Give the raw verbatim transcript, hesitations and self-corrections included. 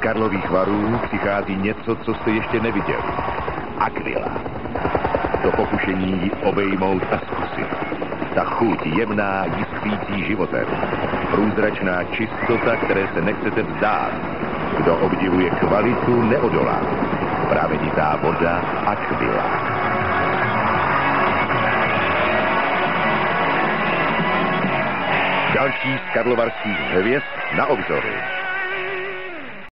Karlových Varů přichází něco, co jste ještě neviděli. Aquila. To pokušení ji obejmout a zkusit. Ta chuť jemná, jiskřící životem. Průzračná čistota, které se nechcete vzdát. Kdo obdivuje kvalitu, neodolá. Pravenitá voda Aquila. Další z karlovarských hvězd na obzoru.